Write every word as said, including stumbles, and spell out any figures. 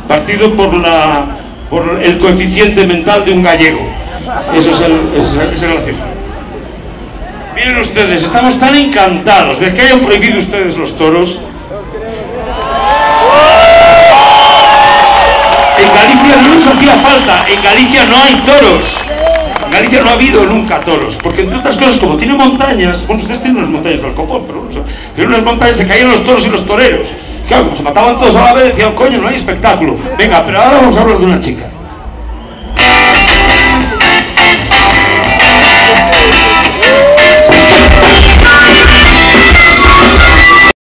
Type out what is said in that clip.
partido por, la, por el coeficiente mental de un gallego. Eso es el, es, es el gracioso. Miren ustedes, estamos tan encantados de que hayan prohibido ustedes los toros. En Galicia no nos hacía falta, en Galicia no hay toros. En Galicia no ha habido nunca toros, porque entre otras cosas, como tiene montañas, bueno, ustedes tienen unas montañas del Copón, pero en unas montañas se caían los toros y los toreros. Claro, como se mataban todos a la vez, decían, coño, no hay espectáculo. Venga, pero ahora vamos a hablar de una chica.